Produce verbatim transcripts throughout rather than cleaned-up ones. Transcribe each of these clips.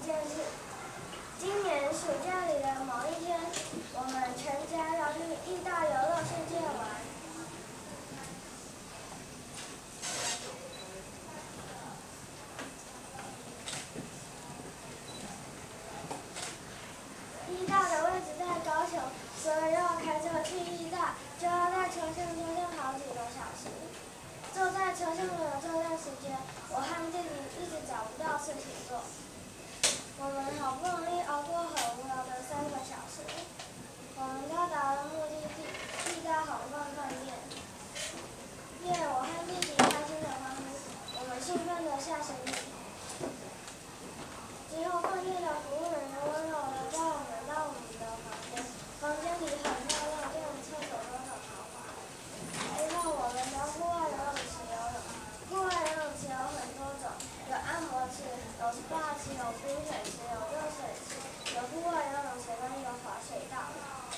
件事。今年暑假里的某一天，我们全家要去义大游乐世界玩。义大的位置在高雄，所以要开车去义大，就要在车上坐上好几个小时。坐在车上的这段时间，我和弟弟一直找不到事情做。我们好不容易熬过很无聊的三个小时，我们到达了目的地——义大皇冠饭店。耶！我和弟弟开心的欢呼，我们兴奋的下行李。之后，饭店的服务人员温柔的带我们到我们的房间，房间里很漂亮，连厕所都很豪华。之后，我们到户外游泳池游泳。户外游泳池有很多种，有按摩池，有 S P A 池，有冰水池，有热水池，有户外游泳池跟有滑水道。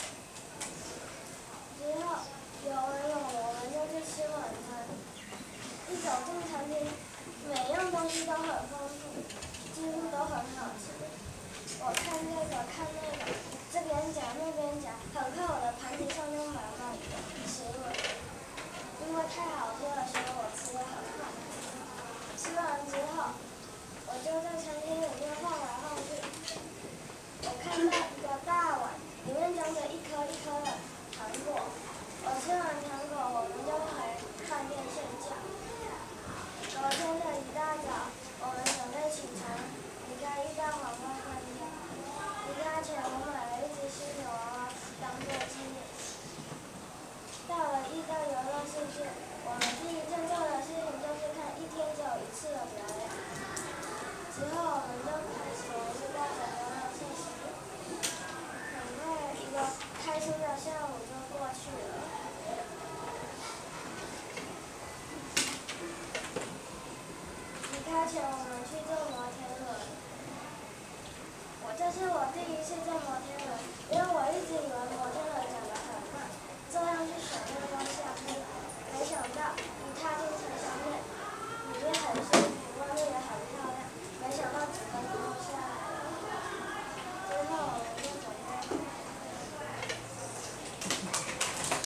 之后游完泳，我们就去吃晚餐。一走进餐厅，每样东西都很丰富，几乎都很好吃。我看这个看那个，这边夹那边夹，很快我的盘子上就满满的食物。因为太好吃了，所以我吃得很快。吃完之后，我就在餐厅里面晃来晃去。我看到一个大碗，里面装着一颗一颗的糖果。我吃完糖果，我们就回饭店睡觉。昨天的一大早，我们准备启程离开义大皇冠饭店。离开前，我买了一只犀牛娃娃当做纪念。到了义大游乐世界，我们第一件做的事情就是看一天只有一次的表演。之后我们就开始去大整游乐设施。很快，一个开心的下午就过去了。离开前，我们去坐摩天轮。我这是我第一次坐摩天轮，因为我一直以为摩